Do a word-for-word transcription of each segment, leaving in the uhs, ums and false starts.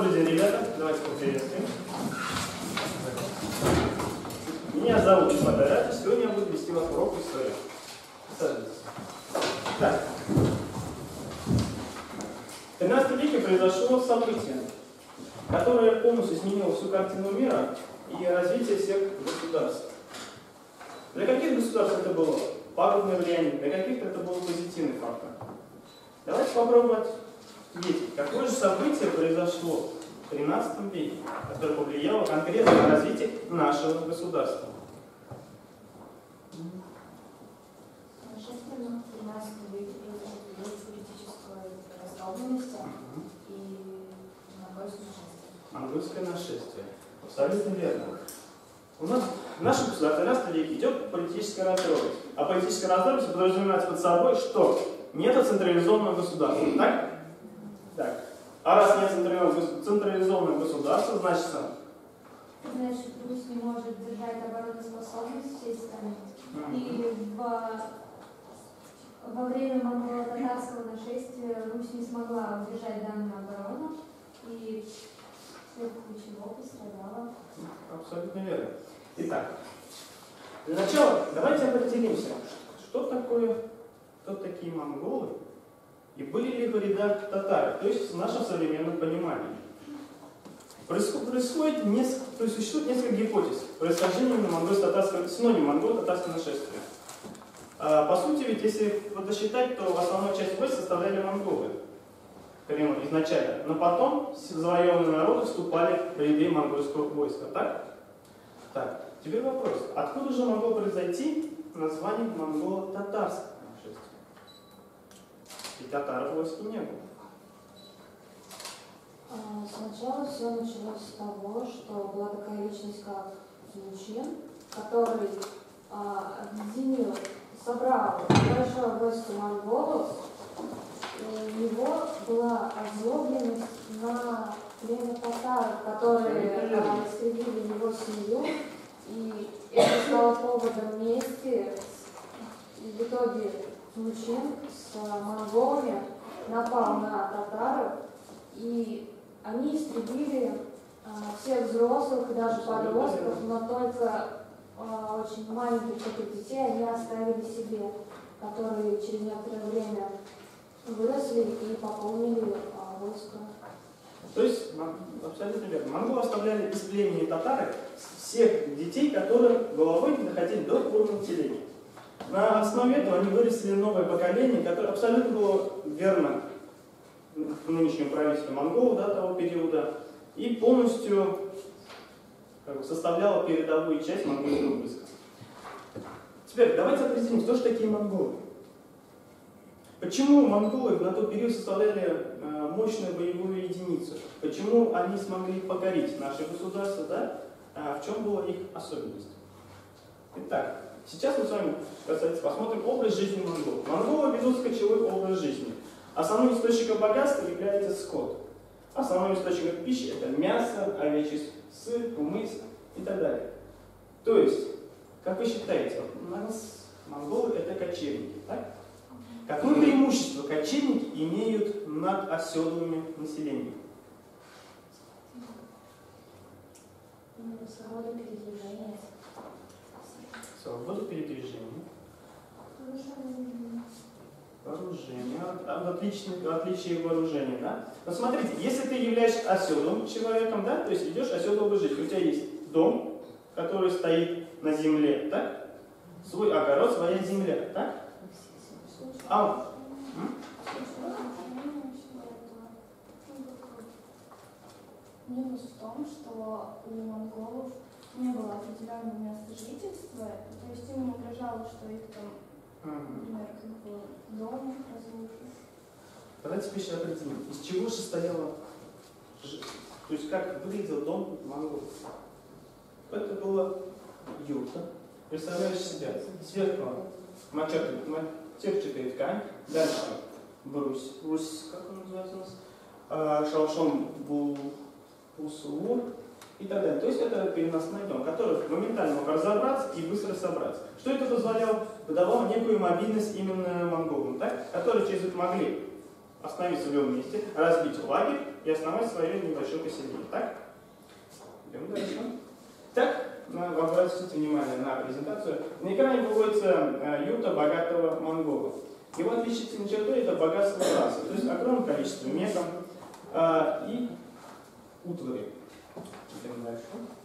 Добрый день, ребята. Давайте поприветствуем. Меня зовут Ипадарат. Сегодня я буду вести вас урок истории. Садитесь. Так. В тринадцатом веке произошло событие, которое полностью изменило всю картину мира и развитие всех государств. Для каких государств это было пагубное влияние, для каких-то это был позитивный фактор. Давайте попробуем ответить, какое же событие произошло в тринадцатом веке, которое повлияло конкретно на развитие нашего государства. Естественно, в тринадцатом веке произошла политическая раздробленность и монгольское нашествие. Монгольское нашествие. Абсолютно верно. У нас в нашем государстве в тринадцатом веке идет политическая раздробленность. А политическая раздробленность подразумевается под собой, что нет централизованного государства. Так? Так. А раз нет централизованного государства, значит, Значит, Русь не может держать обороноспособность всей страны. Mm-hmm. И в, во время монголо-татарского нашествия Русь не смогла удержать данную оборону, и вследствие чего пострадала. Абсолютно верно. Итак, для начала давайте определимся, что такое, кто такие монголы, и были ли в рядах татары, то есть в нашем современном понимании. Происходит, происходит несколько, то есть существует несколько гипотез происхождения монгольско-татарского, синоним монголо-татарского нашествия. А, по сути, ведь если подсчитать, то основную часть войск составляли монголы изначально, но потом завоеванные народы вступали в ряды монгольского войска. Так? Так, теперь вопрос. Откуда же могло произойти название монголо-татарского нашествия? Ведь татаров в войске не было. Сначала все началось с того, что была такая личность, как Темучин, который а, объединил, собрал большое войско монголов. У него была озлобленность на племя татар, которые а, истребили его семью, и это стало поводом мести. И в итоге Темучин с монголами напал на татаров, и они истребили а, всех взрослых и даже подростков, но только а, очень маленьких таких детей они оставили себе, которые через некоторое время выросли и пополнили а, войско. То есть, абсолютно верно. Монголы оставляли без племени татары всех детей, которые головой не доходили до уровня населения. На основе этого они вырастили новое поколение, которое абсолютно было верно нынешнему правительству монголов, да, того периода, и полностью как бы, составляло передовую часть монгольского войска. Теперь давайте определим, кто же такие монголы. Почему монголы на тот период составляли э, мощную боевую единицу? Почему они смогли покорить наше государство, да? А в чем была их особенность? Итак, сейчас мы с вами, кстати, посмотрим образ жизни монголов. Монголы ведут скачевой образ жизни. Основным источником богатства является скот. Основным источником пищи это мясо, овечий сыр, кумыс и так далее. То есть, как вы считаете, у нас монголы это кочевники, так? Какое преимущество кочевники имеют над оседлыми населением? Свобода передвижения. Свобода передвижения. Вооружение. Отличие, отличие вооружения, да? Но смотрите, если ты являешься оседлым человеком, да, то есть идешь оседлую жизнь, у тебя есть дом, который стоит на земле, так? Свой огород, своя земля, так? А минус в том, что у монголов не было определенного места жительства, то есть им угрожало, что их там, например, как бы дом разрушит. Давайте теперь определим, из чего состояла, то есть как выглядел дом монголов. Это была юрта. Представляешь себя, сверху матерчатая ткань, дальше брусь, брусь, как он называется у нас, а, шалшон бусур и так далее. То есть это переносной дом, который моментально мог разобраться и быстро собраться. Что это позволяло? Выдавало некую мобильность именно монголам, так? Которые через это могли остановиться в любом месте, разбить лагерь и основать свое небольшое поселение. Так? Идем дальше. Так, обратите внимание на презентацию. На экране выводится юрта богатого монгола. Его отличительной чертой это богатство расы, то есть огромное количество меха э, и утвари. Идем дальше.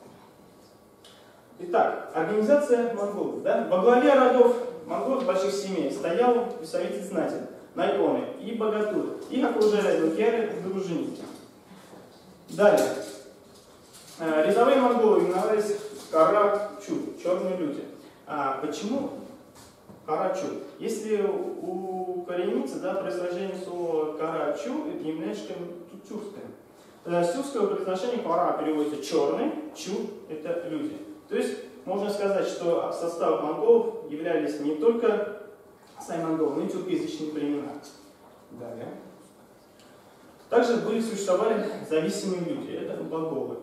Итак, организация монголов. Да? Во главе родов монголов больших семей стоял представитель знати, найконы и богатуры. Их окружали лукеры и дружинники. Далее. Э, рядовые монголы именовались Кара-Чу, черные люди. А почему Кара-Чу? Если укорениться, да, происхождение слова Кара-Чу, это немножко тюркское. С тюркского произношения Кара переводится черный, Чу это люди. То есть можно сказать, что в состав монголов являлись не только сами монголы, но и тюркоязычные племена. Далее. Также были, существовали зависимые люди, это боговы.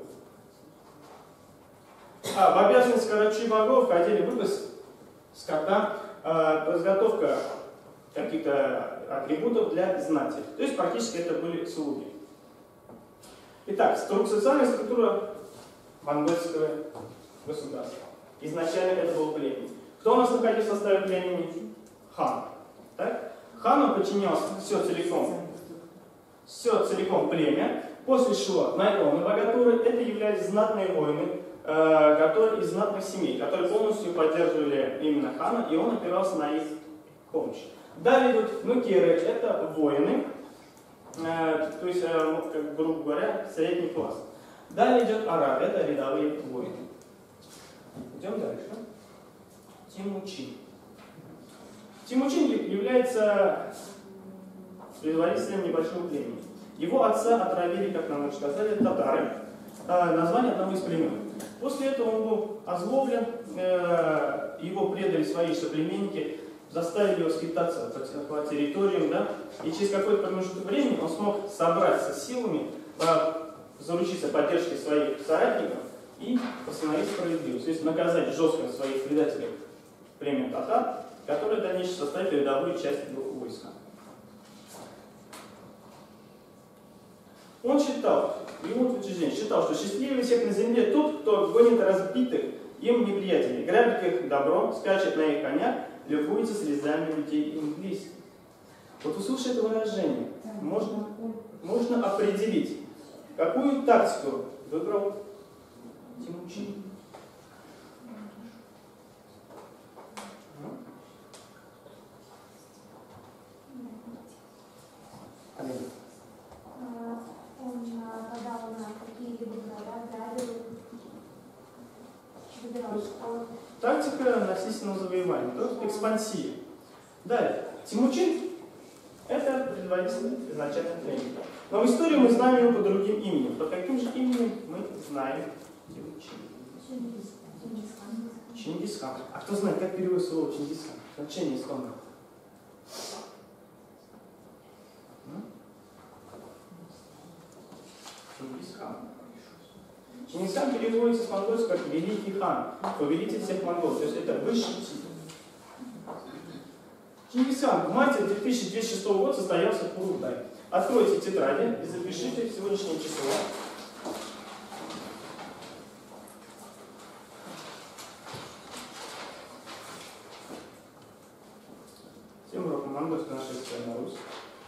А в обязанность Кара-Чу и богов входили выпас скота, э, подготовка каких-то атрибутов для знати. То есть практически это были слуги. Итак, социальная структура монгольского государства. Изначально это был племя. Кто у нас находился в составе племени? Хан. Так? Хану подчинялся все целиком, все целиком племя. После шло найконы богатуры. Это являлись знатные воины, э, которые из знатных семей, которые полностью поддерживали именно хана, и он опирался на их помощь. Далее идут нукеры. Это воины, э, то есть, э, как, грубо говоря, средний класс. Далее идет араб. Это рядовые воины. Идем дальше. Тимучин. Тимучин является предводителем небольшого племени. Его отца отравили, как нам уже сказали, татары. Название одного из племен. После этого он был озлоблен, его предали свои соплеменники, заставили его скитаться по территориям, да? И через какой-то промежуток времени он смог собраться с силами, заручиться поддержкой своих соратников и восстановить справедливость. То есть наказать жестко своих предателей племени татар, которые в дальнейшем составят рядовую часть его войска. Он считал, его утверждение считал, что счастливее всех на земле тот, кто гонит разбитых им неприятелей, грабит их добро, скачет на их конях, любуется слезами людей им близких. Вот услышав это выражение, можно, можно определить, какую тактику выбрал Тимучин. Он нападал на какие-либо города, грабил, выбирал школы. Тактика насильственного завоевания, то есть экспансия. Далее. Тимучин – это предводитель изначально племени. Но в истории мы знаем его под другим именем. Под каким же именем мы знаем Тимучин? Чингисхан. А кто знает, как переводится слово Чингисхан? Значение исконное. Чингисхан. Чингисхан переводится с монгольского как великий хан, повелитель всех монголов. То есть это высший титул. Чингисхан в марте две тысячи двести шестого года состоялся в Курултае. Откройте тетради и запишите сегодняшнее число. Всем уроком монгольского нашествия на Русь.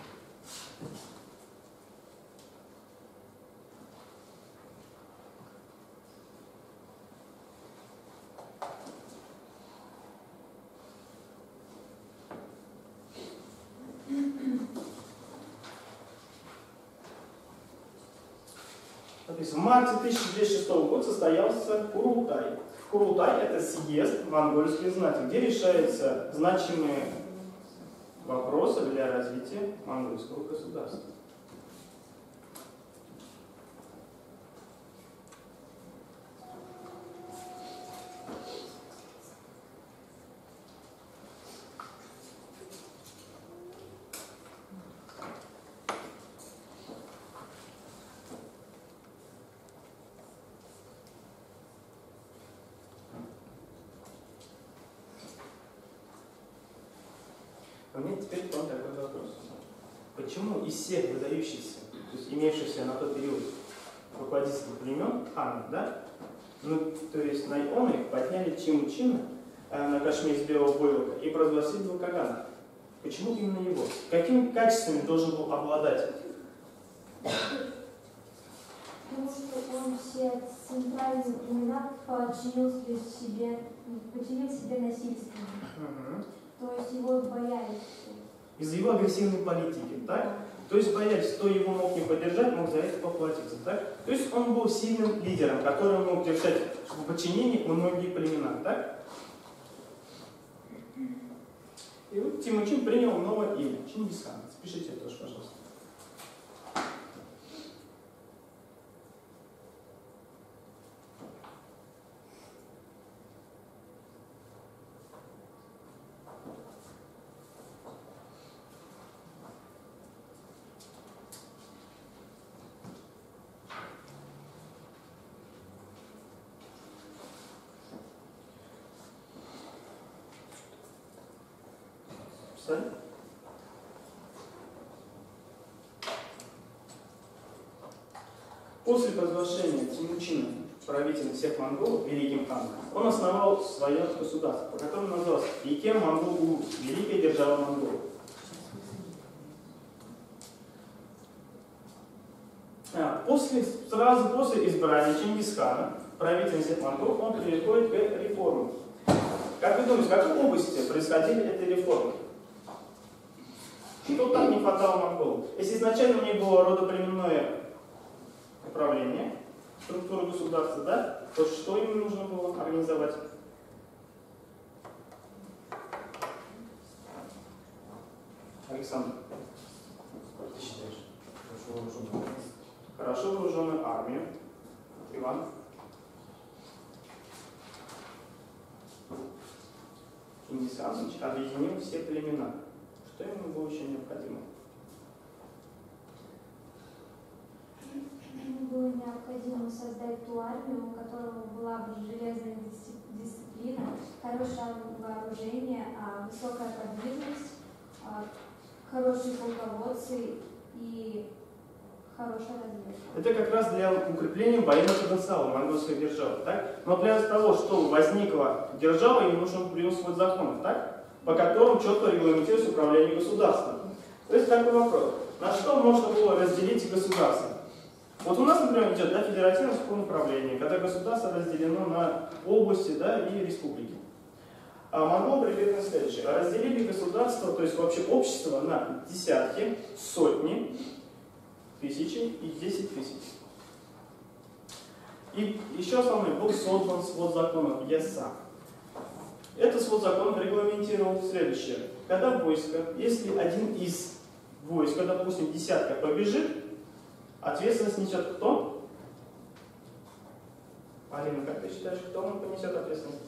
В марте тысяча двести шестого года состоялся Курултай. Курултай – это съезд монгольских знати, где решаются значимые вопросы для развития монгольского государства. У меня теперь к вам такой вопрос. Почему из всех выдающихся то есть имевшихся на тот период руководителей племен, ханов, да, ну, то есть найоны их подняли Чимучина э, на Кашме из белого войлока и провозгласили его Кагана. Почему именно его? Какими качествами должен был обладать? Потому что он все центральные племена подчинил себе, подчинил себе насильственно. Угу. То есть его боялись. Из-за его агрессивной политики, так? То есть боялись, кто его мог не поддержать, мог за это поплатиться, так? То есть он был сильным лидером, который мог держать в подчинении многие племена, так? И вот Тимучин принял новое имя, Чингисхан. Запишите это тоже, пожалуйста. После провозглашения Тимучина правителем всех монголов, великим ханом, он основал свое государство, по которому называлось Икем Монгол-Улус, великая держава монголов. А, после, сразу после избрания Чингисхана, правителем всех монголов, он переходит к реформам. Как вы думаете, в какой области происходили эти реформы? Что там не хватало монголов? Если изначально у них было родоплеменное управление, структура государства, да, то что им нужно было организовать? Александр, как ты считаешь? Хорошо вооруженную армию. Иван? Чингисхан объединил все племена. Что ему было еще необходимо? Ему было необходимо создать ту армию, у которой была бы железная дисциплина, хорошее вооружение, высокая подвижность, хорошие полководцы и хорошая разведка. Это как раз для укрепления военного потенциала монгольской державы, так? Но для того, чтобы возникла держава, ей нужен был свод законов, так? По которым четко регламентируется управление государством. То есть такой вопрос. На что можно было разделить государство? Вот у нас, например, идет, да, федеративное управление, когда государство разделено на области, да, и республики. А монголы привели следующее. Разделили государство, то есть вообще общество, на десятки, сотни, тысячи и десять тысяч. И еще основной был создан свод законов Яса. Этот свод законов регламентировал следующее. Когда войско, если один из войска, допустим, десятка побежит, ответственность несет кто? Алина, как ты считаешь, кто он понесет ответственность?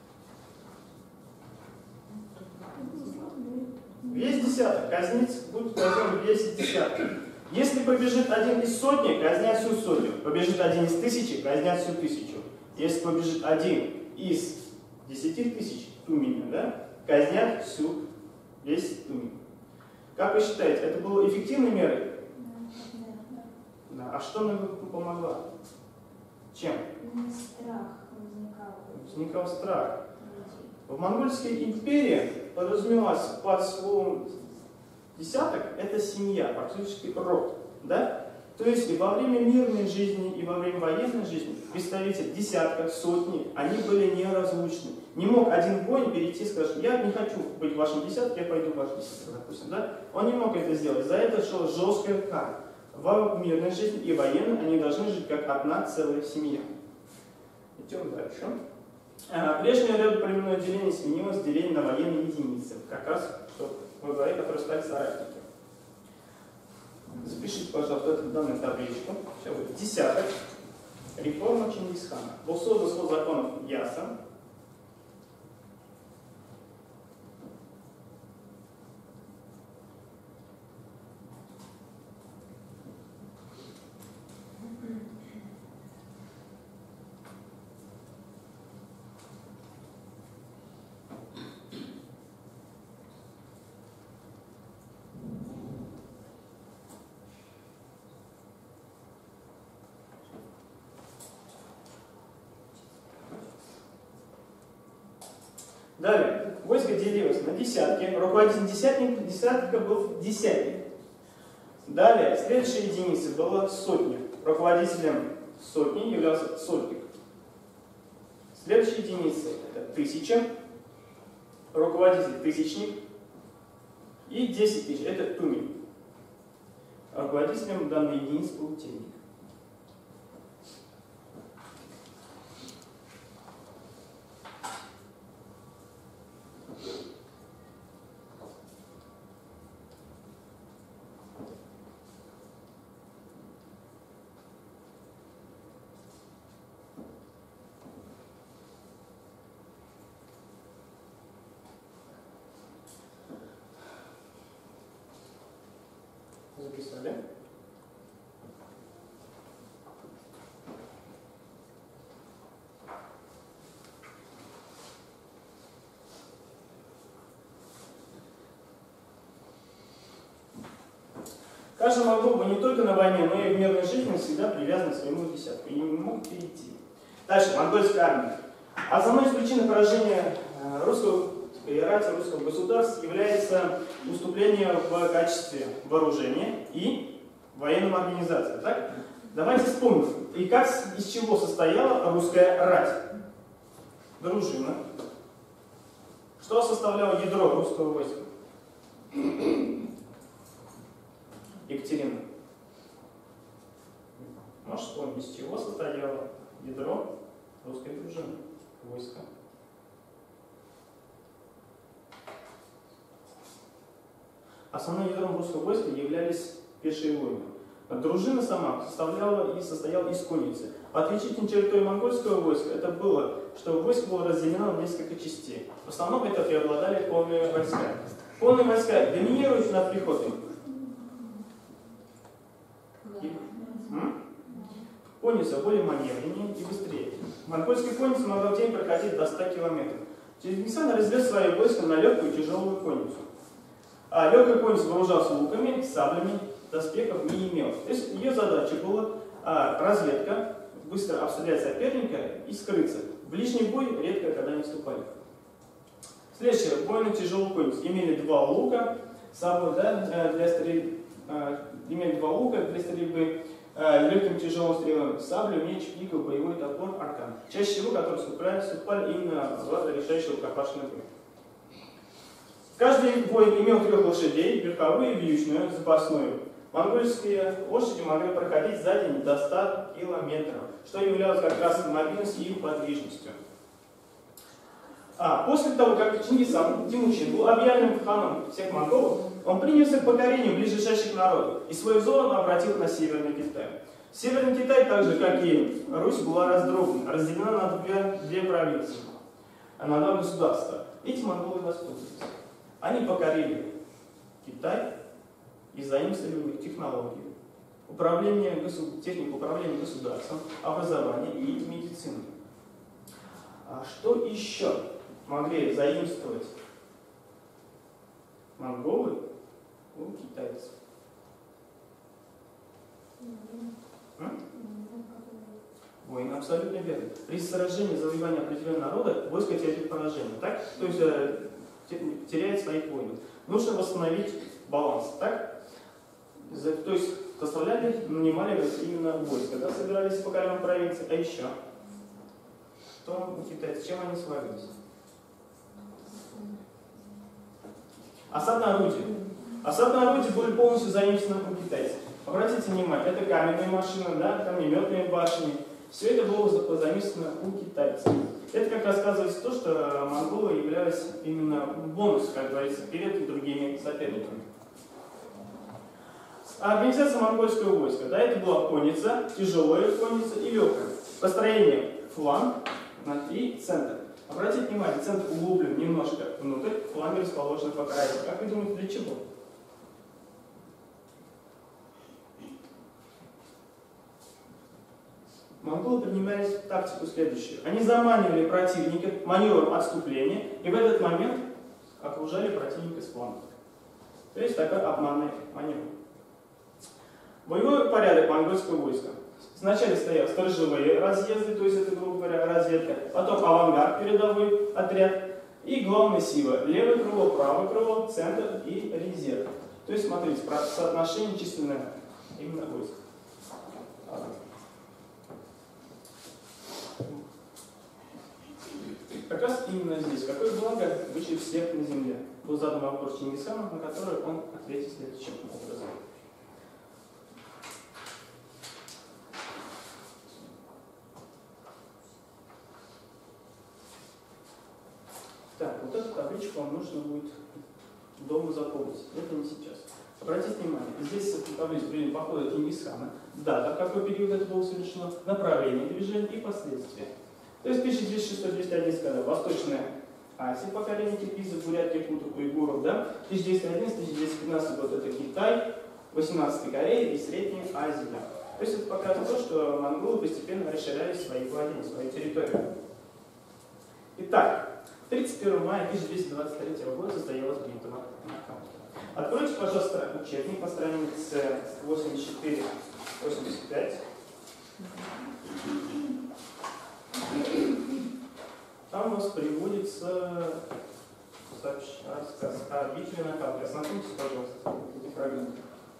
Весь десяток. Казнить будет казнен весь десяток. Если побежит один из сотни, казнят всю сотню. Побежит один из тысячи, казнят всю тысячу. Если побежит один из десяти тысяч, туменя, да, казнят всю, весь тумен. Как вы считаете, это было эффективной мерой? Да. А что нам помогла? Чем? Страх возникал. Возникал страх. В Монгольской империи подразумевалось под словом десяток – это семья, практически род. Да? То есть и во время мирной жизни, и во время военной жизни представители десятка, сотни, они были неразлучны. Не мог один воин перейти и сказать: я не хочу быть в вашем десятке, я пойду в ваш десяток, допустим. Да? Он не мог это сделать. За это шла жесткая кара. В мирной жизни и военной они должны жить как одна целая семья. Идем дальше. Прежнее родоплеменное деление сменилось деление на военные единицы. Как раз во главе, которые стали соратники. Запишите, пожалуйста, эту данную табличку. Все будет. Десяток. Реформа Чингисхана. Был создан свод законов Яса. Далее, войско делилось на десятки, руководитель десятника, десятника был десятник. Далее, следующая единица была сотня. Руководителем сотни являлся сотник. Следующая единица это тысяча, руководитель тысячник. И десять тысяч это тумен. Руководителем данной единицы был тельник. Записали. Каждый монгол был не только на войне, но и в мирной жизни всегда привязан к своему десятку и не мог перейти. Дальше, монгольская армия. Основной причиной поражения русского и рати русского государства является уступление в качестве вооружения и военной организации. Так? Давайте вспомним, и как, из чего состояла русская рать. Дружина. Что составляло ядро русского войска? Екатерина. Можешь вспомнить, из чего состояло ядро русской дружины, войска? Основным ядром русского войска являлись пешие воины. Дружина сама составляла и состояла из конницы. Отличительной чертой монгольского войска это было, что войско было разделено на несколько частей. В основном это преобладали конные войска. Конные войска доминируют над пехотой. Конница более маневреннее и быстрее. Монгольская конница могла в день проходить до ста километров. Чингисхан развел свое войско на легкую и тяжелую конницу. А легкая конница вооружалась луками, саблями, доспехов не имела. То есть ее задача была а, разведка, быстро обстрелять соперника и скрыться. В лишний бой редко когда не вступали. Следующее. Воины тяжелой конницы имели два лука, саблю, да, для стрельбы, а, имели два лука для стрельбы, а, легким тяжелым стрелом, саблю, меч, пику, боевой топор, аркан. Чаще всего, которые вступали, вступали именно в решающий рукопашный бой. Каждый воин имел трех лошадей, верховую и вьючную, запасную. Монгольские лошади могли проходить за день до ста километров, что являлось как раз мобильностью и подвижностью. А после того, как Чингисхан Тимучин был объявлен ханом всех монголов, он принялся к покорению ближайших народов и свой взор он обратил на Северный Китай. Северный Китай, так же как и Русь, была раздроблена, разделена на две, две провинции, на два государства. Эти монголы воспользовались. Они покорили Китай и заимствовали у них технологии, управление, технику управления государством, образование и медицину. А что еще могли заимствовать монголы у китайцев? Войны, абсолютно верно. При сражении завоевания определенного народа войско терпит поражение, так? То есть теряет своих воинов. Нужно восстановить баланс, так? То есть составляли, нанимали именно войско, да, собирались по покоренной провинции, а еще? Что у китайцев, чем они славились? Осадные орудия. Осадные орудия были полностью заимствованы у китайцев. Обратите внимание, это каменные машины, да, камнеметные башни. Все это было заимствовано у китайцев. Это как рассказывается то, что монголы являлись именно бонусом, как говорится, перед другими соперниками. Организация монгольского войска. Да, это была конница, тяжелая конница и легкая. Построение фланг и центр. Обратите внимание, центр углублен немножко внутрь, фланги расположены по краю. Как вы думаете, для чего? Монголы принимали тактику следующую. Они заманивали противника маневром отступления и в этот момент окружали противника с флангов. То есть такой обманный маневр. Боевой порядок монгольского войска. Сначала стоят сторожевые разъезды, то есть это, грубо говоря, разведка, потом авангард, передовой отряд, И главная сила. Левое крыло, правое крыло, центр и резерв. То есть, смотрите, соотношение численное именно войск. Как раз именно здесь. Какое благо выше всех на земле? Был задан вопрос Чингисхану, на который он ответит следующим образом. Так, вот эту табличку вам нужно будет дома запомнить. Это не сейчас. Обратите внимание, здесь в таблице время похода Чингисхана, дата, в какой период это было совершено, направление движения и последствия. То есть тысяча двести шестой — двести одиннадцатый года Восточная Азия, покорение киргизов, бурятов, якутов, уйгуров, да? тысяча двести одиннадцатый — тысяча двести пятнадцатый год это Китай, восемнадцатый Корея и Средняя Азия. То есть это показывает то, что монголы постепенно расширяли свои владения, свою территорию. Итак, тридцать первого мая тысяча двести двадцать третьего года состоялась битва на Кавказе. Откройте, пожалуйста, учебник по странице восемьдесят четыре — восемьдесят пять. Там у вас приводится рассказ о битве на Кавказе. Ознакомьтесь, пожалуйста, с этим фрагментом.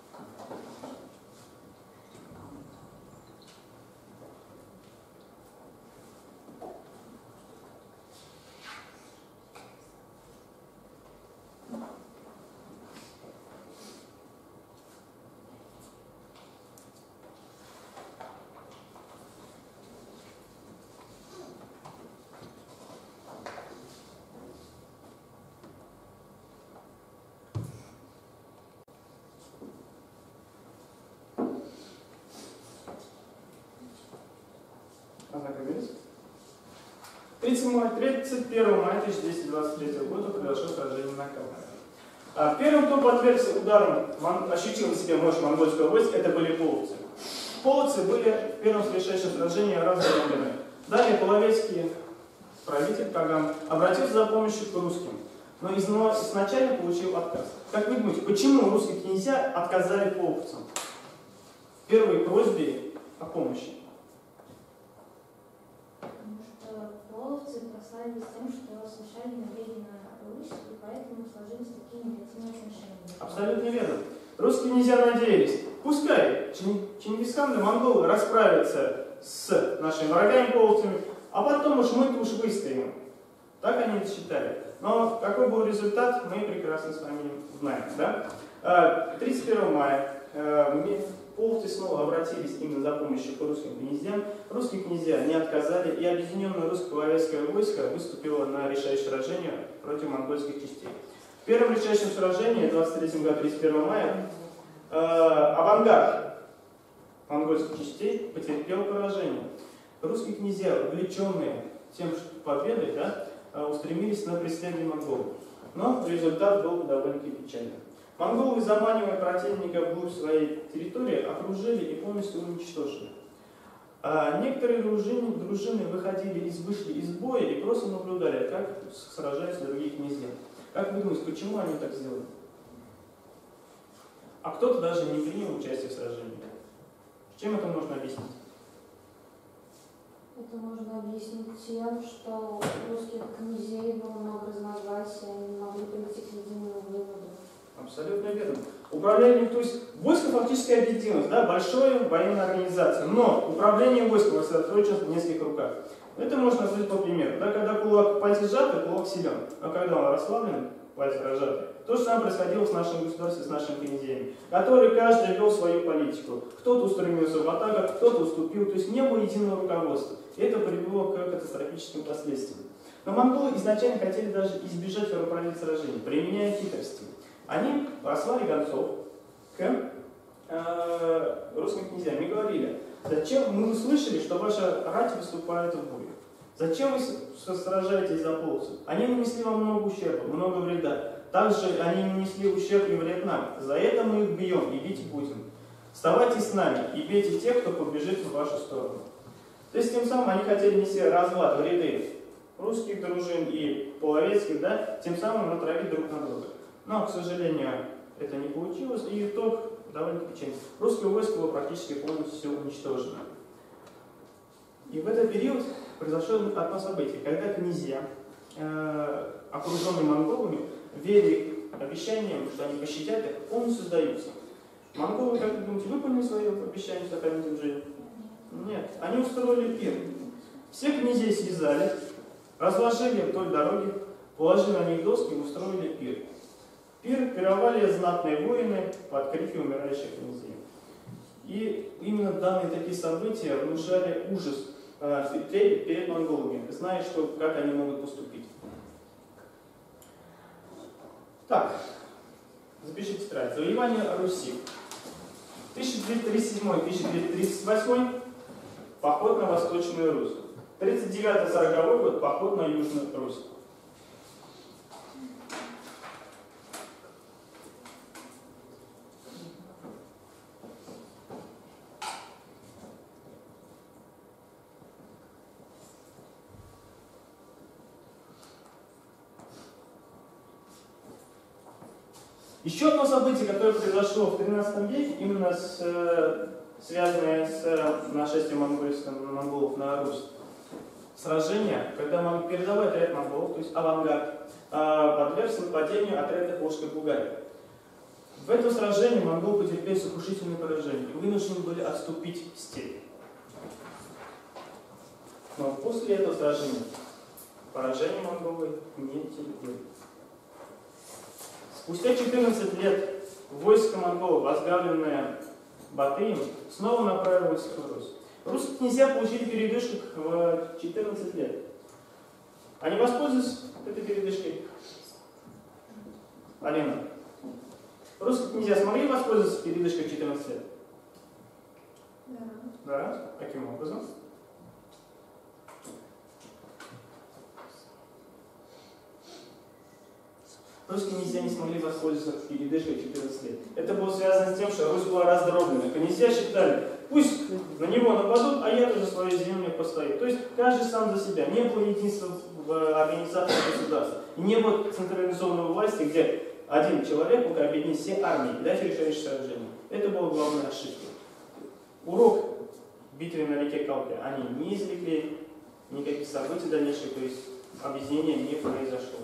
тридцать первого мая тысяча двести двадцать третьего года произошло сражение на Кавказе. Первым, кто подвергся ударам, ощутил на себе мощь монгольского войска, это были половцы. Половцы были в первом решающем сражении разгромлены. Далее половецкий правитель Каган обратился за помощью к русским, но изначально получил отказ. Как вы думаете, почему русские князья отказали половцам в первой просьбе о помощи? Половцы прославились тем, что совершали набеги на Русь, и поэтому сложились такие негативные отношения. Абсолютно верно. Русские князья надеялись, пускай Чингисхан и монголы расправятся с нашими врагами половцами, а потом уж мы-то уж выстоим. Так они это считали. Но какой был результат, мы прекрасно с вами знаем. Да? тридцать первого мая половцы снова обратились именно за помощью к русским князьям. Русские князья не отказали, и объединенное русско-половецкое войско выступило на решающее сражение против монгольских частей. В первом решающем сражении, двадцать третьем году, тридцать первого мая, э, авангард монгольских частей потерпел поражение. Русские князья, увлеченные тем, что победой, да, устремились на преследование монголов. Но результат был довольно-таки печальным. Монголы, заманивая противника вглубь своей территории, окружили и полностью уничтожили. А некоторые дружины, дружины выходили из, вышли из боя и просто наблюдали, как сражаются другие князья. Как вы думаете, почему они так сделали? А кто-то даже не принял участие в сражении. Чем это можно объяснить? Это можно объяснить тем, что у русских князей было много разногласий, они не могли прийти к единому выводу. Абсолютно верно. Управление, то есть войско фактически объединилось, да, большая военная организация, но управление войском сосредоточилось в нескольких руках. Это можно назвать по примеру. Да, когда кулак пальцы сжаты, кулак силен, а когда он расслаблен, пальцы разжаты. То же самое происходило с нашим государством, с нашими князьями, которые каждый вел свою политику. Кто-то устремился в атаку, кто-то уступил, то есть не было единого руководства. И это привело к катастрофическим последствиям. Но монголы изначально хотели даже избежать кровопролитных сражений, применяя хитрости. Они послали гонцов к э, русским князьям и говорили: зачем мы услышали, что ваша рать выступает в бой? Зачем вы сражаетесь за половцев? Они нанесли вам много ущерба, много вреда. Также они нанесли ущерб и вред нам. За это мы их бьем и бить будем. Вставайте с нами и бейте тех, кто побежит в вашу сторону. То есть тем самым они хотели нести разлад в ряды русских дружин и половецких, да, тем самым натравить друг на друга. Но, к сожалению, это не получилось, и итог довольно печальный. Русское войско было практически полностью уничтожено. И в этот период произошло одно событие, когда князья э, окруженные монголами, верили обещаниям, что они пощадят их, полностью сдаются. Монголы, как вы думаете, выполнили свои обещания сохранить им жизнь? Нет. Они устроили пир. Всех князей связали, разложили вдоль дороги, положили на них доски и устроили пир. Пир пировали знатные воины под крики умирающих князей. И именно данные такие события внушали ужас э, перед, перед монголами, зная, что, как они могут поступить. Так, запишите страницу. Завоевание Руси. тысяча двести тридцать седьмой — тысяча двести тридцать восьмой поход на Восточную Русь. тридцать девятый — сороковой год поход на Южную Русь. Еще одно событие, которое произошло в тринадцатом веке, именно с, связанное с нашествием монголов на Русь. Сражение, когда передовой отряд монголов, то есть авангард, подвергся нападению отряда Волжской Булгарии. В этом сражении монголы потерпели сокрушительное поражение и вынуждены были отступить в степь. Но после этого сражения поражение монголы не терпели. Спустя четырнадцать лет войско монголов, возглавленное Батыем, снова направилось в Русь. Русские князья получили передышку в четырнадцать лет. Они воспользовались этой передышкой? Алина. Русские князья смогли воспользоваться передышкой в четырнадцать лет? Да. Да? Каким образом? Русские князья не смогли воспользоваться передышкой в четырнадцать лет. Это было связано с тем, что Русь была раздроблена. Князья считали, пусть на него нападут, а я тоже свою землю постою. То есть каждый сам за себя. Не было единства в организации государства. И не было централизованной власти, где один человек мог объединить все армии и дать решающее сражение. Это была главная ошибка. Урок битвы на реке Калке они не извлекли, никаких событий дальнейших, то есть объединения не произошло.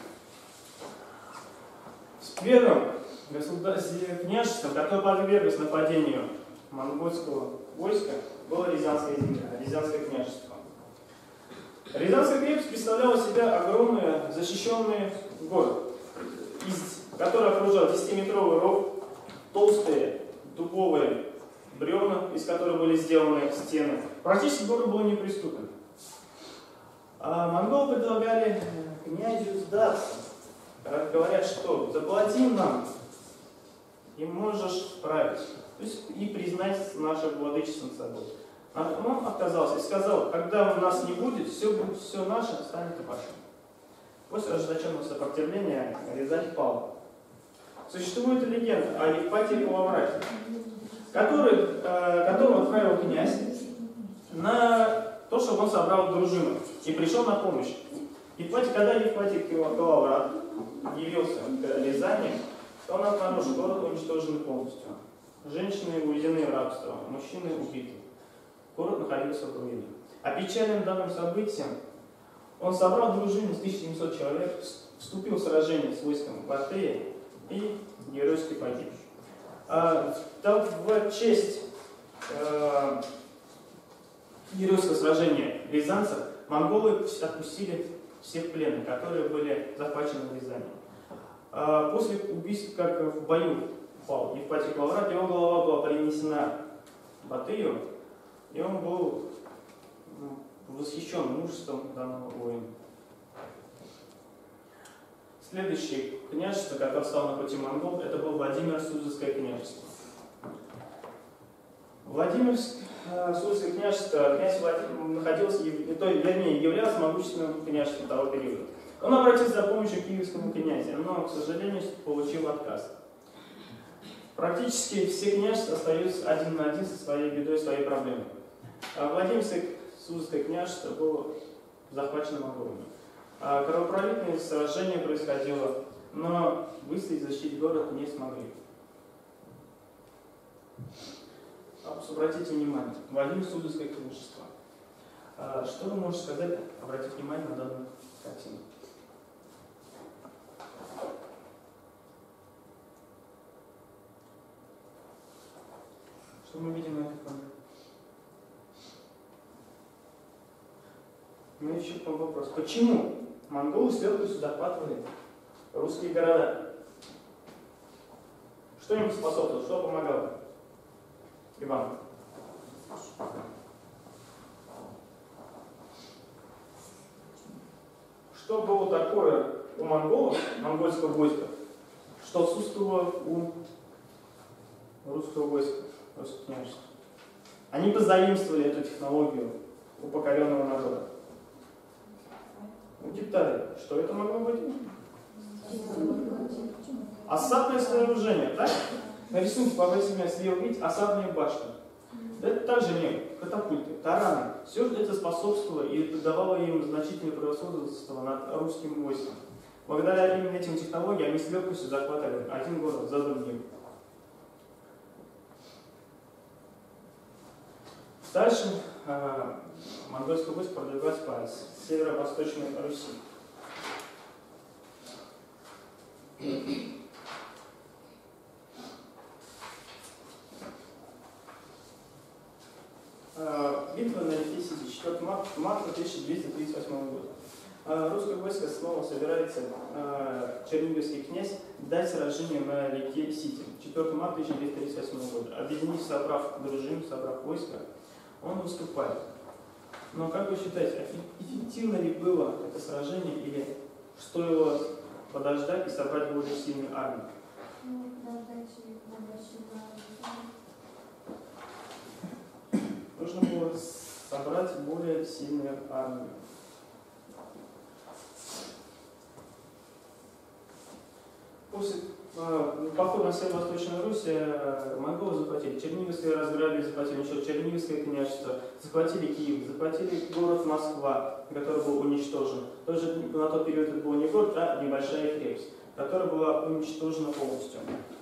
Первым княжеством, которое подверглось нападению монгольского войска, было Рязанское земля, Рязанское княжество. Рязанская крепость представляла себя огромный защищенный город, из, который окружал десятиметровый ров, толстые дубовые бревна, из которых были сделаны стены. Практически город был неприступен. А монголы предлагали князю сдаться. Говорят, что заплати нам, и можешь править. То есть и признать наше владычество над собой. Он отказался и сказал, когда у нас не будет, все, будет, все наше станет вашим. После ожесточенного сопротивления Рязань пала. Существует легенда о Евпатии Палаврате, который, э, которого отправил князь на то, чтобы он собрал дружину и пришел на помощь. Евпатий, когда Евпатий Палаврат явился к Рязани, то он обнаружил, что город уничтожен полностью. Женщины уведены в рабство, мужчины убиты. Город находился в руине. Опечален данным событием, он собрал дружину из тысячи семисот человек, вступил в сражение с войском Батыя и геройски погиб. А, в честь э, геройского сражения рязанцев монголы отпустили всех пленных, которые были захвачены в Рязани. А, после убийства, как в бою упал Евпатий Палаврат, его голова была принесена Батыю, и он был ну, восхищен мужеством данного воина. Следующее княжество, которое стало на пути монгол, это было Владимир-Суздальское княжество. Владимир-Суздальское княжество, князь Владимир находился, то, вернее, являлся могущественным княжеством того периода. Он обратился за помощью к киевскому князю, но, к сожалению, получил отказ. Практически все княжества остаются один на один со своей бедой, своей проблемой. А Владимир-Суздальское княжество было захвачено монголами. Кровопролитное сражение происходило, но выстоять, защитить город не смогли. Обратите внимание, Владимир-Суздальское княжество. Что вы можете сказать, обратив внимание на данную картину? Что мы видим на этой фоне? У меня еще к вам вопрос. Почему монголы с легкостью захватывали русские города? Что им способствовало? Что помогало? Иван. Что было такое у монголов, монгольского войска, что отсутствовало у русского войска, русского княжества? Они позаимствовали эту технологию у покоренного народа. У деталей. Что это могло быть? Осадное сооружение, так? На рисунке попробуйте слева видеть осадные башни. Это также не катапульты, тараны. Все это способствовало и придавало им значительное превосходство над русским войском. Благодаря именно этим технологиям они с легкостью захватывали один город за другим. Дальше э, монгольское войско продвигалось по северо-восточной Руси. Битва на реке Сиди, четвёртого марта тысяча двести тридцать восьмого года. Русское войско снова собирается, черниговский князь, дать сражение на реке Сити. четвёртого марта тысяча двести тридцать восьмого года. Объединив, собрав дружину, собрав войско, он выступает. Но как вы считаете, эффективно ли было это сражение или стоило подождать и собрать более сильную армию? Нужно было собрать более сильную армию. После э, похода на северо-восточную Русь э, монголы захватили Черниговское, разграбили, захватили еще Черниговское княжество, захватили Киев, захватили город Москва, который был уничтожен. Тоже на тот период это был не город, а небольшая крепость, которая была уничтожена полностью.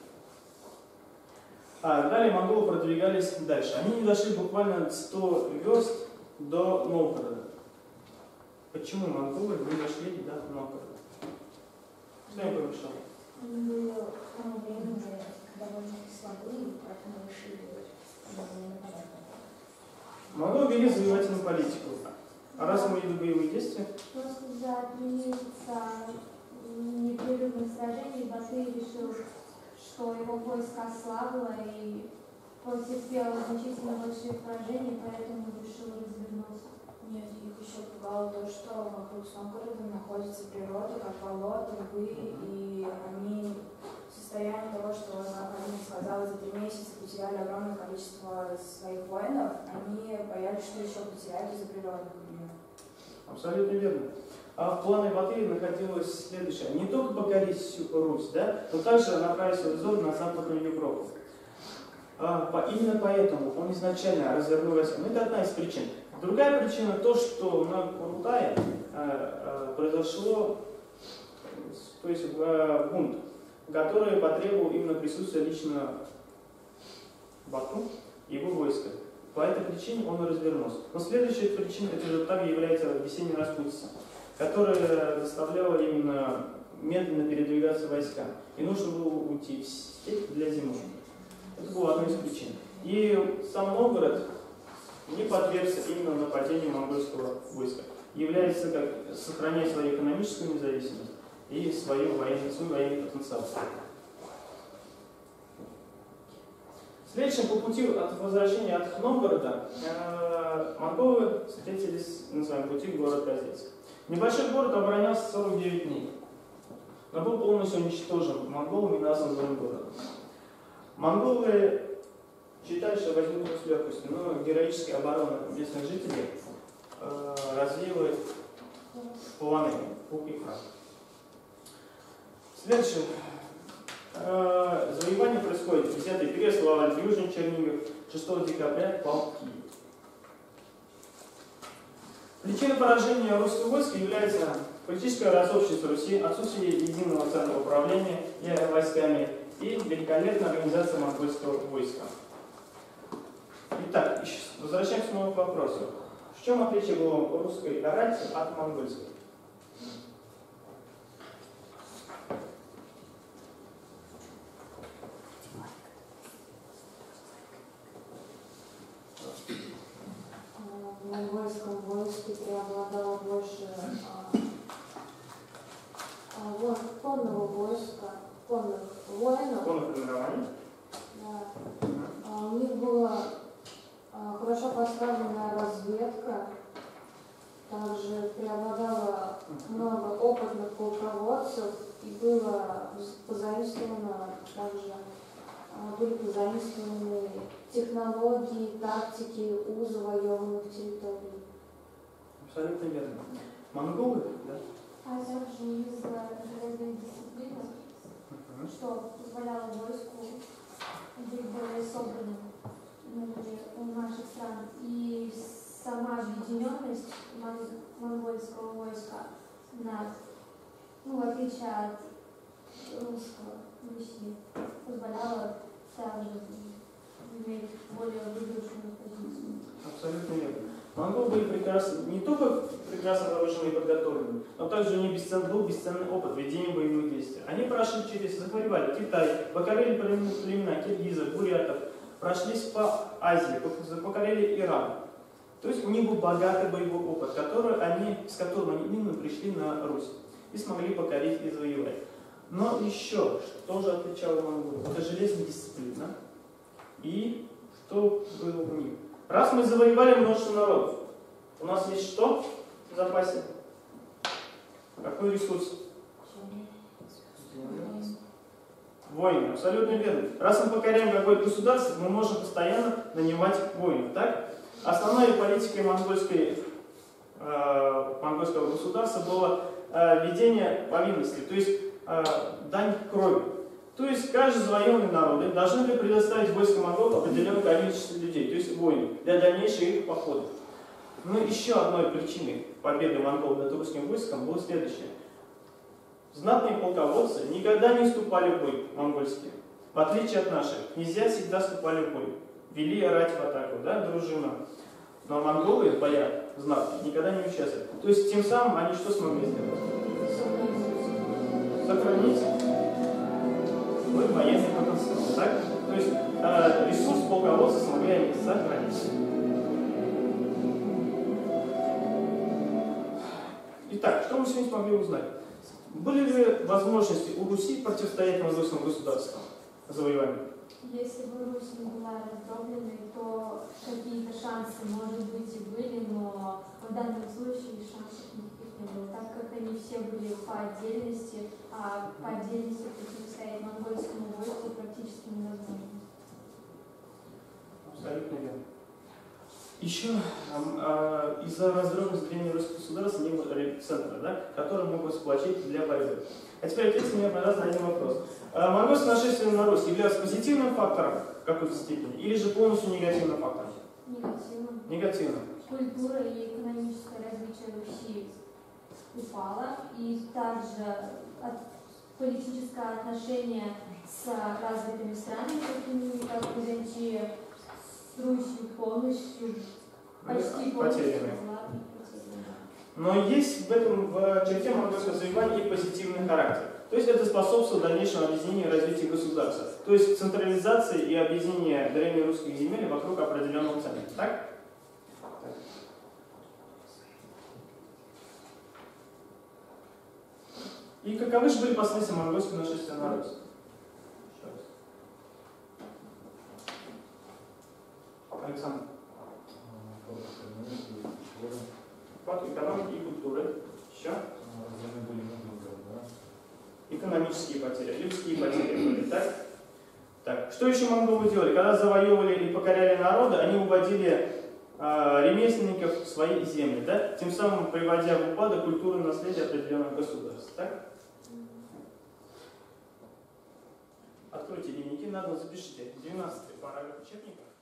А далее монголы продвигались дальше. Они не дошли буквально сто верст до Новгорода. Почему монголы не дошли до Новгорода? Что им помешало? Они были к тому времени довольно слабые, поэтому решили нападать. Монголы вели завоевательную политику. А раз мы видим боевые действия? Просто за три месяца непрерывных сражений Батый решил, что его войско ослабло и потерпело значительно большие поражения, поэтому решил развернуться. Нет, их еще пугало то, что вокруг Новгорода находится природа, как болото, львы, и они в состоянии того, что, как Алина сказала, за три месяца потеряли огромное количество своих воинов, они боялись, что еще потеряют из-за природных причин. Абсолютно верно. А в плане Батыя находилось следующее. Не только покорить всю Русь, да, но также направить свой взор на Западную Европу. А, по, именно поэтому он изначально развернул войска. Ну, это одна из причин. Другая причина то, что на Курултае а, а, произошло, то есть а, бунт, который потребовал именно присутствия лично Бату и его войска. По этой причине он и развернулся. Но следующая причина, это же также является весеннее распутство, которое заставляло именно медленно передвигаться войска. И нужно было уйти в степь для зимы. Это было одной из причин. И сам Новгород не подвергся именно нападению монгольского войска. Является, как, сохраняя свою экономическую независимость и свою военную, свой военный потенциал. Следующим по пути от возвращения от Новгорода э, монголы встретились на своем пути в город Розетск. Небольшой город оборонялся сорок девять дней, но был полностью уничтожен монголами и назван злым городом. Монголы считают, что возьмут его с легкостью, но героическая оборона местных жителей э, развеивает планы пух и прах. Следующее. Э, завоевание происходит в десятый период, Славянь, Южный Чернигов, шестого декабря пал Киев. Причиной поражения русского войска является политическая разобщенность Руси, отсутствие единого центра управления войсками и великолепная организация монгольского войска. Итак, возвращаемся к моему вопросу. В чем отличие было русской рати от монгольской? конных воинов. Конных формирований. Да. А, У них была а, хорошо поставленная разведка, также преобладало много опытных полководцев и было позаимствовано также а, были позаимствованы технологии, тактики у завоеванных территорий. Абсолютно верно. Монголы, да? А также у них была железная дисциплина, Мгм. что позволяло войску быть более собранным, нежели у наших стран. И сама объединенность мон- монгольского войска, на, ну, в отличие от русского, Руси, позволяла также иметь более выигрышную позицию. Абсолютно верно. Монголы были прекрасны, не только прекрасно вооружены и подготовлены, но также у них бесценный, был бесценный опыт ведения боевых действий. Они прошли через, завоевали Китай, покорили племена киргизов, бурятов, прошлись по Азии, покорили Иран. То есть у них был богатый боевой опыт, который они, с которым они именно пришли на Русь и смогли покорить и завоевать. Но еще, что же отличало монголов? Это железная дисциплина. И что было у них? Раз мы завоевали множество народов, у нас есть что в запасе? Какой ресурс? Воины, абсолютно верно. Раз мы покоряем какое-то государство, мы можем постоянно нанимать воинов, так? Основной политикой монгольской, э, монгольского государства было э, введение повинности, то есть э, дань крови. То есть каждый завоеванный народ должны были предоставить войско монголов определенное количество людей, то есть воинов, для дальнейших их походов. Но еще одной причиной победы монголов над русским войском было следующее. Знатные полководцы никогда не вступали в бой монгольские. В отличие от наших, князья всегда вступали в бой. Вели рать в атаку, да, дружина. Но монголы, бояр, знатные, никогда не участвовали. То есть тем самым они что смогли сделать? Сохранить свой военный потенциал. Так? То есть э, ресурс полководца смогли они сохранить. Итак, что мы сегодня смогли узнать? Были ли возможности у Руси противостоять монгольскому государству завоеванию? Если бы Русь не была раздробленной, то какие-то шансы, может быть, и были, но в данном случае шансов никаких не было, так как они все были по отдельности, а по отдельности противостоять монгольскому войску практически невозможно. Абсолютно верно. Еще а, из-за раздробленности древнерусского государства не было центра, да, который мог бы сплочить для борьбы. А теперь ответьте мне, пожалуйста, на один вопрос. А, монгольское нашествие на Русь являлось позитивным фактором в какой-то степени или же полностью негативным фактором? Негативно. Негативным. Культура и экономическое развитие Руси упало, и также от политическое отношение с развитыми странами, такими как Византия, с Русью полностью, почти полностью Потеряны. была потеряна. Но есть в этом в черте монгольского завоевания и позитивный характер. То есть это способствует дальнейшему объединению и развитию государства. То есть централизации и объединения древнерусских земель вокруг определенного центра. Так? И каковы же были последствия монгольского нашествия на Русь? Еще раз. Александр. Пад экономики и культуры. Еще? Экономические потери, людские потери были, так? Так. Что еще монголы делали? Когда завоевывали и покоряли народы, они уводили э, ремесленников в свои земли, да? Тем самым приводя в упадок культуру и наследие определенных государств. Так? Откройте дневники, надо запишите двенадцатый параграф учебника.